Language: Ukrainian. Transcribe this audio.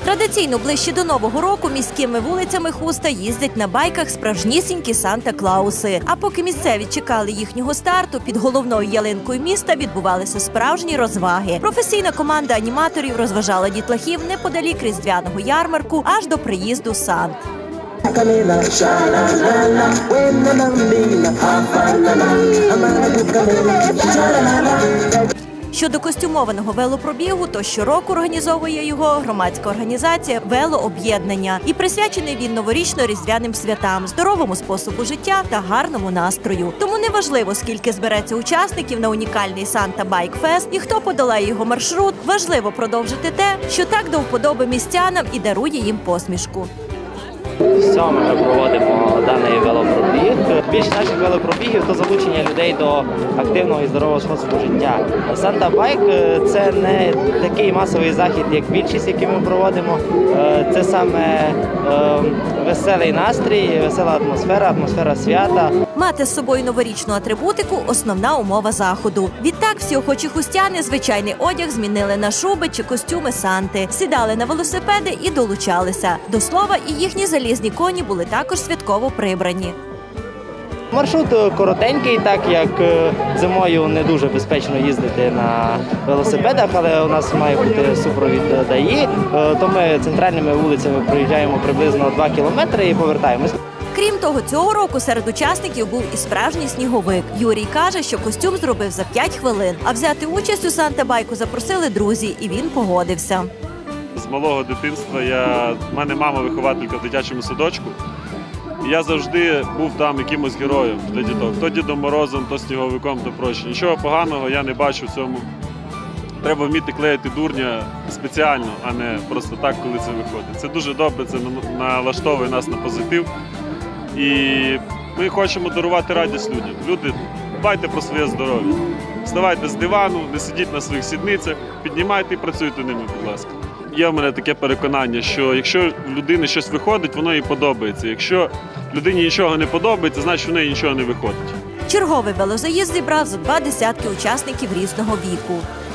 Традиційно ближче до Нового року міськими вулицями Хуста їздять на байках справжнісінькі Санта-Клауси. А поки місцеві чекали їхнього старту, під головною ялинкою міста відбувалися справжні розваги. Професійна команда аніматорів розважала дітлахів неподалік різдвяного ярмарку аж до приїзду Сант. Щодо костюмованого велопробігу, то щороку організовує його громадська організація «Велооб'єднання». І присвячений він новорічно-різдвяним святам, здоровому способу життя та гарному настрою. Тому неважливо, скільки збереться учасників на унікальний Санта Байк Фест і хто подолає його маршрут, важливо продовжити те, що так до вподоби містянам і дарує їм посмішку. Сьоме ми проводимо даний велопробіг. Більшість наших велопробігів – то залучення людей до активного і здорового способу життя. Санта Байк – це не такий масовий захід, як більшість, який ми проводимо. Це саме веселий настрій, весела атмосфера свята. Мати з собою новорічну атрибутику – основна умова заходу. Відтак всі охочі хустяни звичайний одяг змінили на шуби чи костюми Санти, сідали на велосипеди і долучалися. До слова, і їхні залізні коні були також святково прибрані. Маршрут коротенький, так як зимою не дуже безпечно їздити на велосипедах, але у нас має бути супровід ДАІ, то ми центральними вулицями проїжджаємо приблизно 2 кілометри і повертаємось. Крім того, цього року серед учасників був і справжній сніговик. Юрій каже, що костюм зробив за 5 хвилин, а взяти участь у Санта-Байку запросили друзі, і він погодився. З малого дитинства в мене мама вихователька в дитячому садочку. І я завжди був там якимось героєм для діток. То Дідом Морозом, то сніговиком, то проще. Нічого поганого я не бачу в цьому. Треба вміти клеїти дурня спеціально, а не просто так, коли це виходить. Це дуже добре, це налаштовує нас на позитив. І ми хочемо дарувати радість людям. Люди, дбайте про своє здоров'я. Вставайте з дивану, не сидіть на своїх сідницях, піднімайте і працюйте ними, будь ласка. Є в мене таке переконання, що якщо в людини щось виходить, воно їй подобається. Якщо людині нічого не подобається, значить в неї нічого не виходить. Черговий велозаїзд зібрав за 20 учасників різного віку.